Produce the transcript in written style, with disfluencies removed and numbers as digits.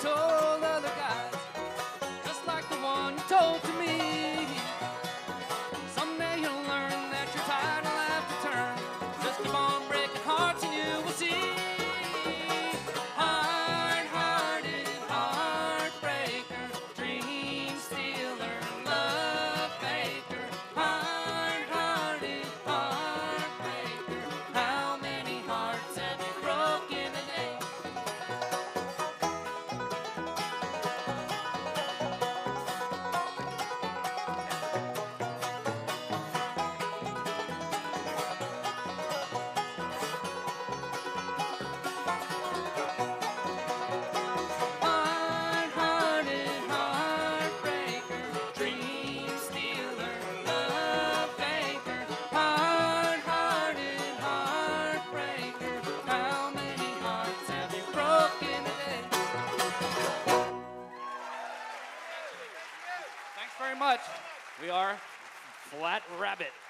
told other guys, just like the one you told to me. Someday you'll learn that your tide will have to turn. Just keep on breaking hearts and you will see. Hard-hearted heartbreaker, dream stealer, love faker. Hard-hearted heartbreaker, how many hearts have you broken today? Hard-hearted heartbreaker, dream stealer, love faker. Hard-hearted heartbreaker, how many hearts have you broken today? Thanks very much. We are Flat Rabbit.